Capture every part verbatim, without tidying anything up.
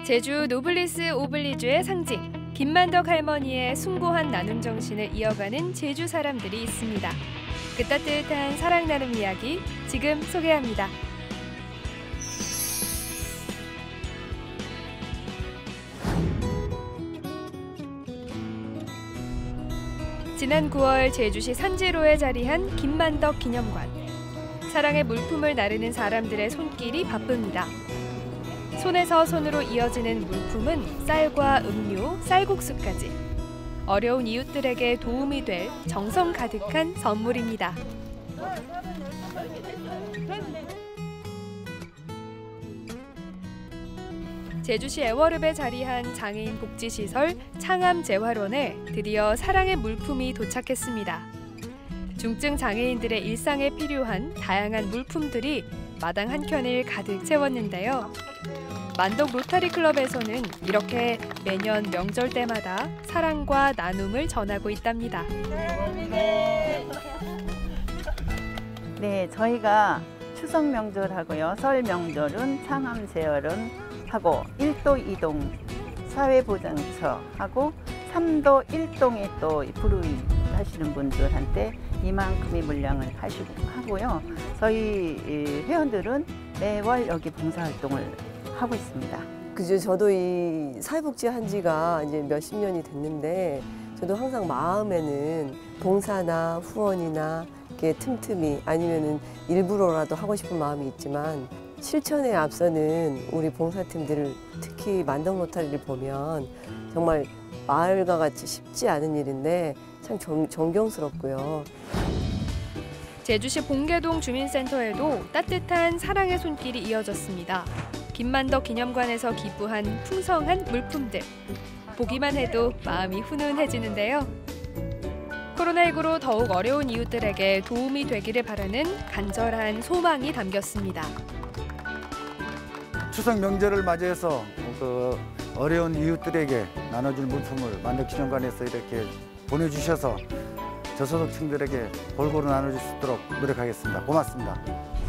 제주 노블리스 오블리주의 상징, 김만덕 할머니의 숭고한 나눔 정신을 이어가는 제주 사람들이 있습니다. 그 따뜻한 사랑 나눔 이야기 지금 소개합니다. 지난 구월 제주시 산지로에 자리한 김만덕 기념관. 사랑의 물품을 나르는 사람들의 손길이 바쁩니다. 손에서 손으로 이어지는 물품은 쌀과 음료, 쌀국수까지. 어려운 이웃들에게 도움이 될 정성 가득한 선물입니다. 제주시 애월읍에 자리한 장애인 복지시설 창암재활원에 드디어 사랑의 물품이 도착했습니다. 중증 장애인들의 일상에 필요한 다양한 물품들이 마당 한켠을 가득 채웠는데요. 만덕 로타리 클럽에서는 이렇게 매년 명절 때마다 사랑과 나눔을 전하고 있답니다. 네, 저희가 추석 명절하고요, 설 명절은 창암재활원 하고 일도 이동 사회보장처하고 삼도 일동에 또 불우이하시는 분들한테 이만큼의 물량을 하시고 하고요. 저희 회원들은 매월 여기 봉사활동을 하고 있습니다. 그죠. 저도 이 사회복지 한 지가 이제 몇십 년이 됐는데 저도 항상 마음에는 봉사나 후원이나 이렇게 틈틈이 아니면은 일부러라도 하고 싶은 마음이 있지만 실천에 앞서는 우리 봉사팀들을 특히 만덕 로타리를 보면 정말 마을과 같이 쉽지 않은 일인데 참 정, 존경스럽고요. 제주시 봉계동 주민센터에도 따뜻한 사랑의 손길이 이어졌습니다. 김만덕 기념관에서 기부한 풍성한 물품들. 보기만 해도 마음이 훈훈해지는데요. 코로나십구로 더욱 어려운 이웃들에게 도움이 되기를 바라는 간절한 소망이 담겼습니다. 추석 명절을 맞이해서 그 어려운 이웃들에게 나눠줄 물품을 만덕 기념관에서 이렇게 보내주셔서 저소득층들에게 골고루 나눠줄 수 있도록 노력하겠습니다. 고맙습니다.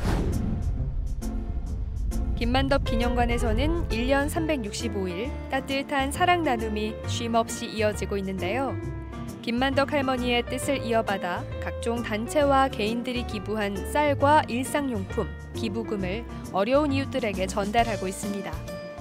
김만덕 기념관에서는 일 년 삼백육십오 일 따뜻한 사랑 나눔이 쉼없이 이어지고 있는데요. 김만덕 할머니의 뜻을 이어받아 각종 단체와 개인들이 기부한 쌀과 일상용품, 기부금을 어려운 이웃들에게 전달하고 있습니다.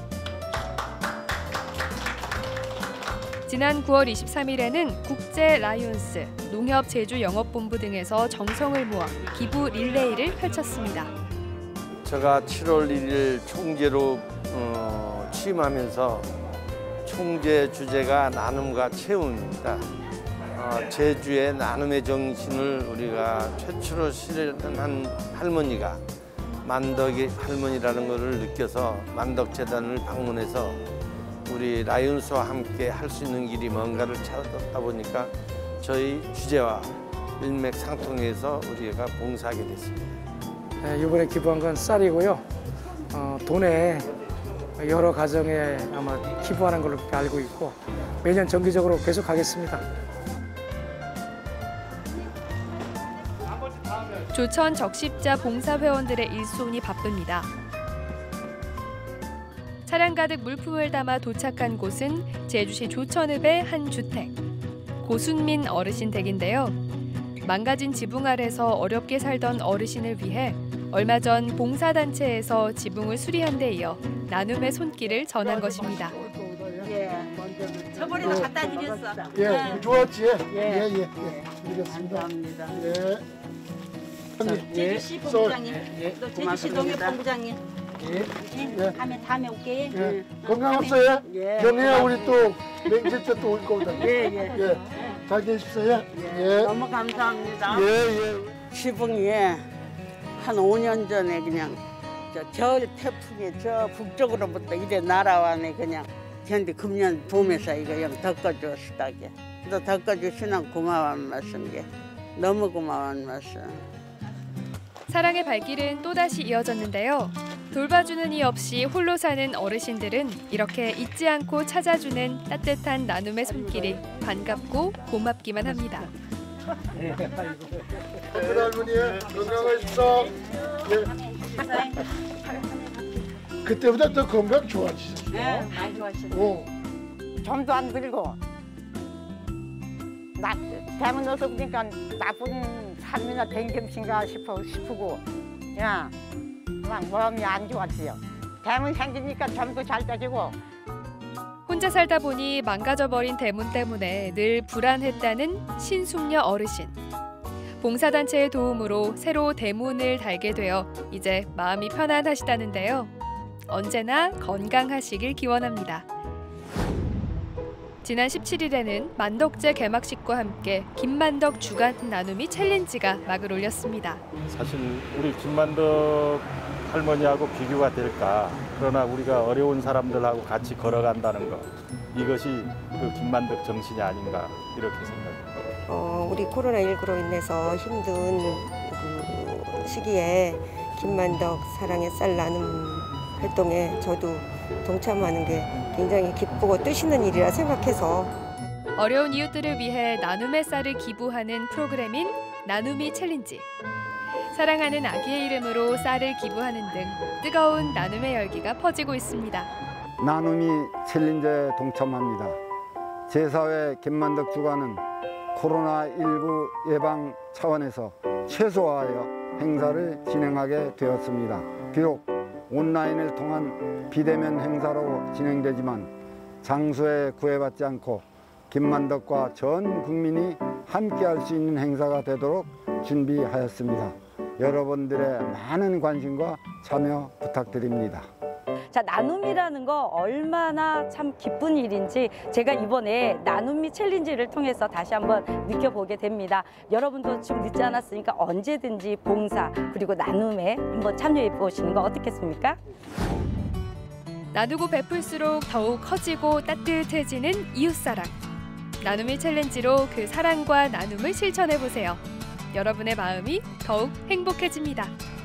지난 구월 이십삼일에는 국제 라이온스, 농협 제주 영업본부 등에서 정성을 모아 기부 릴레이를 펼쳤습니다. 제가 칠월 일일 총재로 어, 취임하면서 총재 주제가 나눔과 체험입니다. 어, 제주의 나눔의 정신을 우리가 최초로 실현한 할머니가 만덕의 할머니라는 것을 느껴서 만덕재단을 방문해서 우리 라이온스와 함께 할 수 있는 길이 뭔가를 찾았다 보니까 저희 주제와 일맥상통해서 우리가 봉사하게 됐습니다. 네, 이번에 기부한 건 쌀이고요. 어, 돈에 여러 가정에 아마 기부하는 걸로 알고 있고 매년 정기적으로 계속 하겠습니다. 조천 적십자 봉사회원들의 일손이 바쁩니다. 차량 가득 물품을 담아 도착한 곳은 제주시 조천읍의 한 주택. 고순민 어르신 댁인데요. 망가진 지붕 아래서 어렵게 살던 어르신을 위해 얼마 전 봉사단체에서 지붕을 수리한 데 이어 나눔의 손길을 전한 것입니다. 예. 저번에도 갖다 드렸어. 예, 네. 좋았지? 예, 예, 예, 예. 드리겠습니다. 감사합니다. 예. 제주시 본부장님, 예, 또 제주시 농협 본부장님. 예. 예. 다음에 다음에 올게. 예. 예. 건강합시다. 예. 연애야 우리 또 맹세 때 또 올 거거든. 예, 예. 예. 잘 계십시오. 예. 너무 감사합니다. 예, 예. 지붕이 한 오 년 전에 그냥 저 겨울 태풍이 저 북쪽으로부터 이래 날아와네 그냥. 근데 금년 봄에서 이거 영 덮어주었다게. 또 덮어주시는 고마운 말씀게. 너무 고마운 말씀. 사랑의 발길은 또다시 이어졌는데요. 돌봐주는 이 없이 홀로 사는 어르신들은 이렇게 잊지 않고 찾아주는 따뜻한 나눔의 손길이 반갑고 고맙기만 합니다. 할머니 건강하십시오. 예. 그때보다 더 건강 좋아지셨어. 네, 많이 좋아지셨어요. 어. 점도 안 들고 나 대문 넣어서 보니까 나쁜 삶이나 된 겸신가 싶어 싶고 야, 막 마음이 안 좋았지요. 대문 생기니까 점도 잘 떠지고. 혼자 살다 보니 망가져버린 대문 때문에 늘 불안했다는 신숙녀 어르신. 봉사단체의 도움으로 새로 대문을 달게 되어 이제 마음이 편안하시다는데요. 언제나 건강하시길 기원합니다. 지난 십칠 일에는 만덕제 개막식과 함께 김만덕 주간 나눔이 챌린지가 막을 올렸습니다. 사실 우리 김만덕 할머니하고 비교가 될까. 그러나 우리가 어려운 사람들하고 같이 걸어간다는 것. 이것이 그 김만덕 정신이 아닌가 이렇게 생각합니다. 어, 우리 코로나십구로 인해서 힘든 그 시기에 김만덕 사랑의 쌀 나눔 활동에 저도 동참하는 게 굉장히 기쁘고 뜻있는 일이라 생각해서 어려운 이웃들을 위해 나눔의 쌀을 기부하는 프로그램인 나눔이 챌린지. 사랑하는 아기의 이름으로 쌀을 기부하는 등 뜨거운 나눔의 열기가 퍼지고 있습니다. 나눔이 챌린지에 동참합니다. 제사 회 김만덕 주간은 코로나십구 예방 차원에서 최소화하여 행사를 진행하게 되었습니다. 비록 온라인을 통한 비대면 행사로 진행되지만 장소에 구애받지 않고 김만덕과 전 국민이 함께할 수 있는 행사가 되도록 준비하였습니다. 여러분들의 많은 관심과 참여 부탁드립니다. 자, 나눔이라는 거 얼마나 참 기쁜 일인지 제가 이번에 나눔이 챌린지를 통해서 다시 한번 느껴보게 됩니다. 여러분도 지금 늦지 않았으니까 언제든지 봉사 그리고 나눔에 한번 참여해 보시는 거 어떻겠습니까? 나누고 베풀수록 더욱 커지고 따뜻해지는 이웃사랑. 나눔이 챌린지로 그 사랑과 나눔을 실천해 보세요. 여러분의 마음이 더욱 행복해집니다.